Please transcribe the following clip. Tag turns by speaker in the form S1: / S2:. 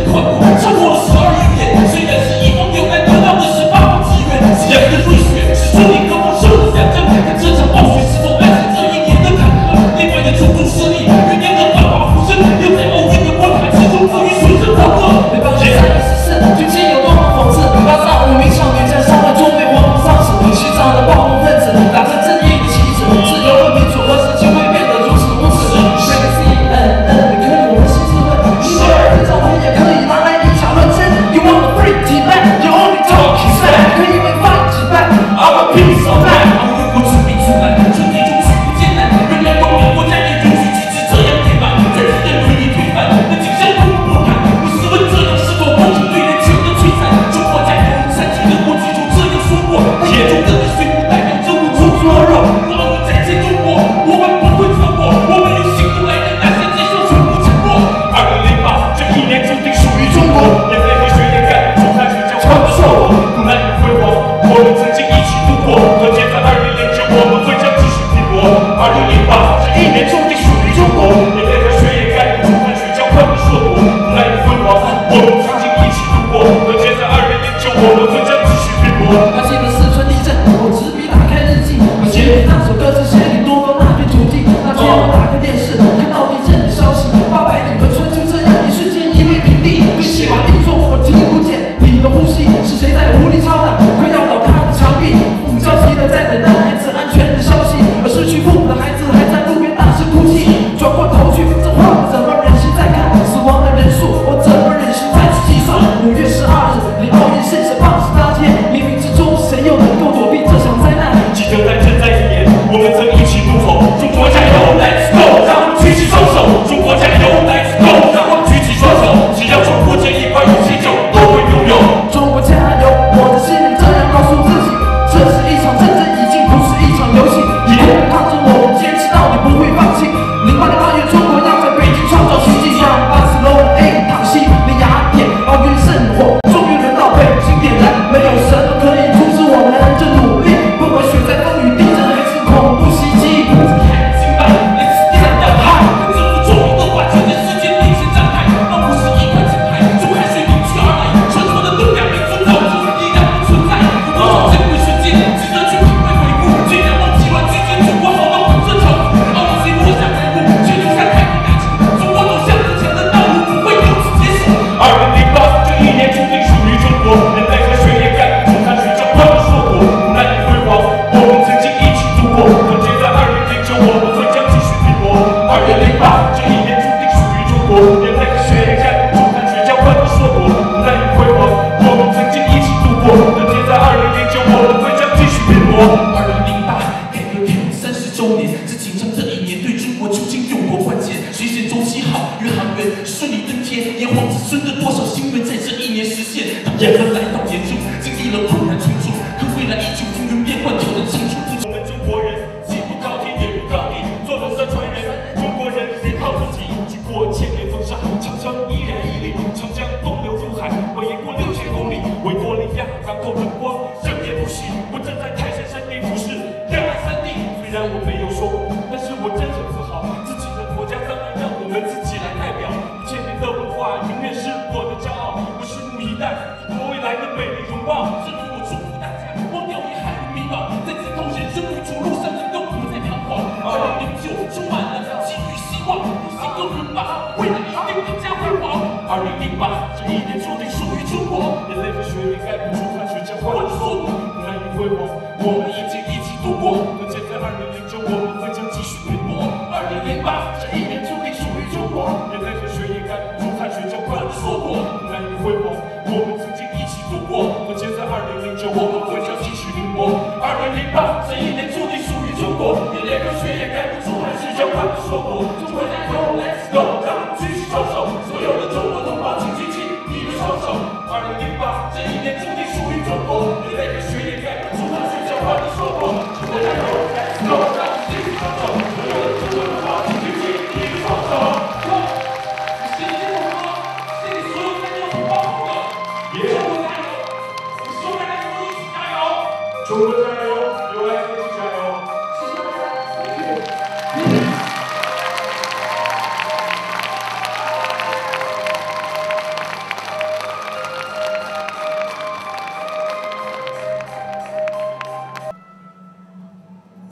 S1: 跨过，超过了12亿年。虽然是一方有难得到的18方之源，是阳的瑞雪，是注定各方生物两将。看这场暴雪是否暗示这一年的坎坷？另外的种种势力，酝酿着反华复生，又在奥运的关卡之中，自于随着狂热。北方人314，军情有多么讽刺？拉萨无名少女在烧了中被黄昏丧死，西藏的暴动分子打着正义的旗帜，自由和民主何时就会变得如此无耻？每个 CNN 你可以我们心自问，你的儿子照片也可以拿来以假乱真。You want the free Tibet, you only talk sad， 可以为放几半 I'm a piece of land。我用过致命之难，春天中许不艰难，原来光明国家也允许机制这样填满，在自认为你推翻，那景象空不堪。我试问这样是否公平对人权的摧残？中国加油，37个国际就这样说过，铁中的虽不代表着我出猪肉。我们再见中国，我们不会错过，我们用行动来让那些迹象全部沉默。2008这一年注定属于中国，眼泪和血液干，中餐学交换的硕果，苦难与辉煌，我们曾经一起度过，团结在2009，我们会将继续拼搏。2008这一年注定属于中国，眼泪和血液干，中餐学交换的硕果，苦难与辉煌，我们曾经一起度过，团结在2009，我们会将继续拼搏。还记得四川地震，我执笔打开日记，把写给那首歌词写给东方那片土地。那天我打开电视，看到地震的消息，800里河川就这样一瞬间夷为平地。对血瓦地说我听不见你的呼吸，是谁在无力敲打快要倒塌的墙壁？父母焦急的在等待孩子安全的消息，而失去父母的孩子还在路边大声哭泣。转过头去，这话怎么忍心再看？死亡的人数，我怎么忍心再去计算？5月12日，离奥运盛世棒子搭街，冥冥之中，谁又能够躲避这场灾难？记得在震灾一年，我们曾一起怒吼：中国加油 ，Let's go！ 让我们举起双手，中国加油 ，Let's go！ 让我们举起双手，只要中国这一块有喜酒都会拥有。中国加油！我的心里这样告诉自己，这是一场战争，已经不是一场游戏。一路抗争，我们坚持到底，不会放弃。08年8月，中国要在北京创造奇迹，像巴塞罗那、塔西、利雅典，奥运圣火终于轮到北京点燃。没有什么可以阻止我们的努力，不管雪灾、风雨、地震还是恐怖袭击。Let's stand up high， 跟政府作为恶化，就在世界面前展开。那不是一块金牌，从海水凝聚而来，传说的能量，民族造就依然不存在。有多少珍贵瞬间，值得去品味回顾。虽然忘记了拒绝中国好到捧着脚步，奥运虽落下帷幕，却留下太平大景。中国走向更强的道路不会由此结束。2008这一年注定属于中国，人类和血液干，中餐学交换的硕果，苦难与辉煌，我们曾经一起度过，团结在2009，我们会将继续拼搏。2008这一年注定属于中国，人类和血液干，中餐学交换的硕果，苦难与辉煌，我们曾经一起度过，团结在2009，我们会将继续拼搏。2008改革开放30周年，这紧张这一年对中国究竟有多关键？水险周期好，宇航员顺利登天，炎黄子孙的多少心愿在这一年实现。当人们来到年中，经历了困难重重，可未来依旧风云变幻，挑战长处。我们中国人既不高天也不高地，做了三传人，中国人别靠自己。经过千年风沙，长江依然屹立，长江东流入海，蜿蜒过6000公里，维多利亚港口灯光生也不息。我站在泰山山顶俯视两岸三地，虽然我没有说过，但是我真的自豪，自己的国家当然让我们自己来代表。千年的文化永远是我的骄傲，我拭目以待中国未来的美丽拥抱。最后我祝福大家，忘掉遗憾与迷茫，在此后人生旅途路上能够不再彷徨。2009充满了机遇希望，不幸有人吧，未来一定更加辉煌。2008这一年注定属于中国，人类和血液干，中餐学交换的硕果，苦难与辉煌，我们已经一起度过，团结在2009，我们会将继续拼搏。2008这一年注定属于中国，人类和血液干，中餐学交换的硕果，苦难与辉煌。